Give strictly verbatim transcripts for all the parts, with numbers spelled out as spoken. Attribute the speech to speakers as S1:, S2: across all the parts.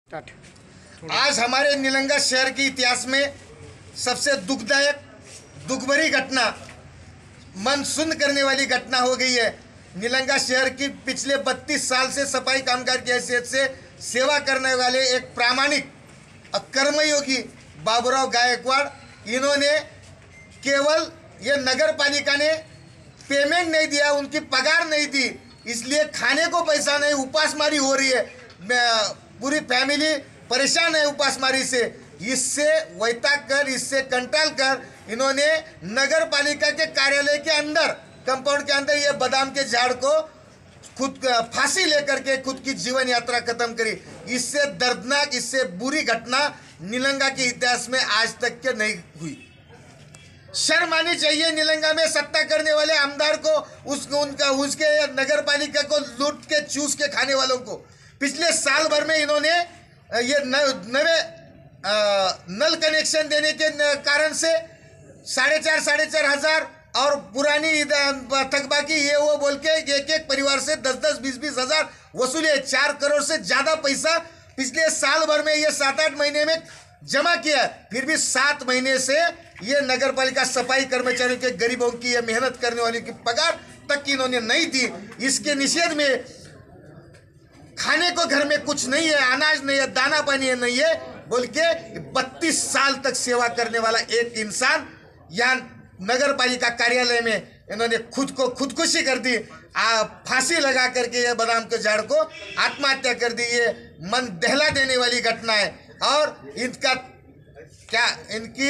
S1: आज हमारे निलंगा शहर के इतिहास में सबसे दुखदायक दुखभरी घटना, मन सुन्न करने वाली घटना हो गई है। निलंगा शहर की पिछले बत्तीस साल से सफाई कामगार की हैसियत से सेवा करने वाले एक प्रामाणिक कर्मयोगी बाबूराव गायकवाड़, इन्होंने केवल ये नगर पालिका ने पेमेंट नहीं दिया, उनकी पगार नहीं दी, इसलिए खाने को पैसा नहीं, उपासमारी हो रही है, पूरी फैमिली परेशान है उपासमारी से। इससे वैताग कर, इससे कंटाल कर इन्होंने नगर पालिका के कार्यालय के अंदर, कंपाउंड के अंदर ये बादाम के झाड़ को खुद फांसी लेकर के खुद की जीवन यात्रा खत्म करी। इससे दर्दनाक, इससे बुरी घटना निलंगा के इतिहास में आज तक के नहीं हुई। शर्म आनी चाहिए निलंगा में सत्ता करने वाले आमदार को, उसको उनका उसके नगर पालिका को लूट के चूस के खाने वालों को। पिछले साल भर में इन्होंने ये नए नल कनेक्शन देने के कारण से साढ़े चार साढ़े चार हजार और पुरानी थकबाकी ये वो बोल के एक एक परिवार से दस दस बीस बीस हजार वसूले। चार करोड़ से ज्यादा पैसा पिछले साल भर में ये सात आठ महीने में जमा किया। फिर भी सात महीने से ये नगर पालिका सफाई कर्मचारियों के गरीबों की, ये मेहनत करने वालों की पगार तक इन्होंने नहीं दी। इसके निषेध में खाने को घर में कुछ नहीं है, अनाज नहीं है, दाना पानी नहीं है बोल के बत्तीस साल तक सेवा करने वाला एक इंसान यहाँ नगर पालिका कार्यालय में इन्होंने खुद को खुदकुशी कर दी, फांसी लगा करके ये बादाम के झाड़ को आत्महत्या कर दी। ये मन दहला देने वाली घटना है और इनका क्या, इनकी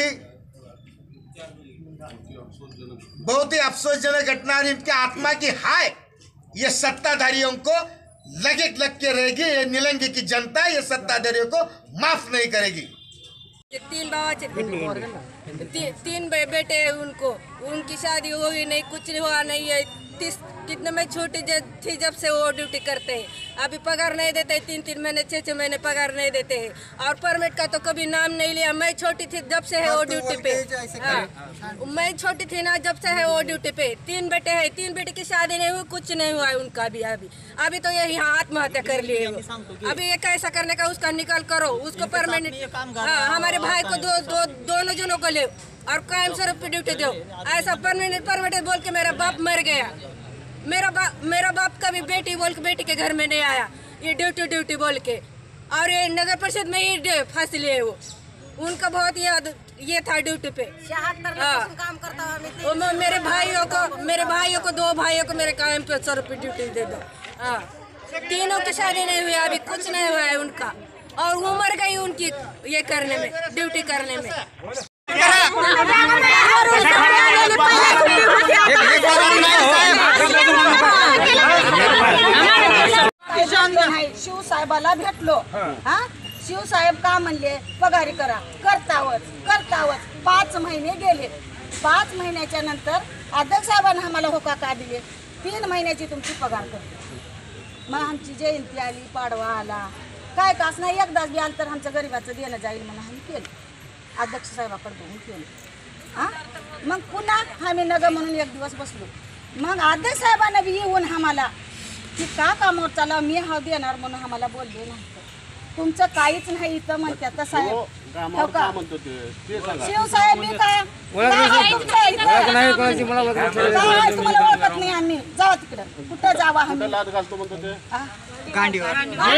S1: बहुत ही अफसोसजनक घटना और इनके आत्मा की हाय ये सत्ताधारियों को लगे लग के रहेगी। ये निलंगे की जनता ये सत्ताधारियों को माफ नहीं करेगी।
S2: तीन बाबा ती, तीन बेटे हैं उनको, उनकी शादी हुई नहीं, कुछ हुआ नहीं है। तीस कितने में छोटी थी जब से वो ड्यूटी करते हैं, अभी पगार नहीं देते, तीन तीन महीने छः छः महीने पगार नहीं देते हैं और परमिट का तो कभी नाम नहीं लिया। मैं छोटी थी जब से है वो ड्यूटी पे, हाँ मैं छोटी थी ना जब से है वो ड्यूटी पे। तीन बेटे हैं, तीन बेटे की शादी नहीं हुई, कुछ नहीं हुआ है उनका भी। अभी अभी तो यही हाँ आत्महत्या कर लिए। अभी ये कैसा करने का उसका निकाल करो, उसको परमानेंट, हाँ हमारे भाई को दो दो दोनों जनों को ले और कायम स्वरूप पे ड्यूटी दो। ऐसा परमानेंट परमानेंट बोल के मेरा बाप मर गया। मेरा बाप मेरा बाप कभी बेटी बोल के बेटी के घर में नहीं आया, ये ड्यूटी ड्यूटी बोल के। और ये नगर परिषद में ही फांसी लिए वो, उनका बहुत याद ये था ड्यूटी पे। काम करता हुआ मेरे भाइयों को मेरे भाइयों को दो भाइयों को मेरे कायम पे सौ रुपये ड्यूटी दे दो। हाँ तीनों की शादी नहीं हुई, अभी कुछ नहीं हुआ है उनका और उम्र गई उनकी ये करने में, ड्यूटी करने में।
S3: शिव साहेबाला भेटलो, हा शिव साहेब का म्हणले पगारी करा, करतावच करतावच पाच महिने गेले। पाच महिन्याच्या नंतर अध्यक्ष साहेबांना आम्हाला होका का दिले, तीन महिन्याची तुमची पगार करतो। मग आमची जयंती आली, पाडवा आला, काय कास नाही, एकदाच बी आलं तर आमच्या गरीबाचं देणं जाईल म्हणून आम्ही केलं, अध्यक्ष साहेबाकडे बघून केलं। हां मग पुन्हा आम्ही नगर म्हणून एक दिवस बसलो। मग अध्यक्ष साहेबांना बी येऊन आम्हाला की का कामावर चाला, मी हा देणार म्हणून आम्हाला बोलले नाही, तुमचं काहीच नाही इथं म्हणतात तर साहेब हो का शिव साहेब मी काय तुम्हाला ओळखत नाही आम्ही, जावा तिकडं, कुठं जावा आम्ही गांडीवर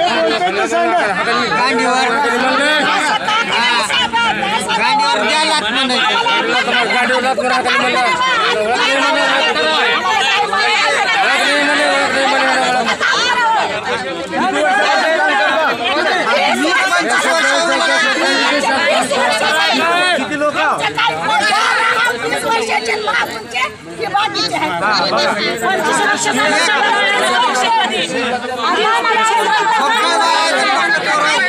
S1: किती लोक
S3: वर्षाचे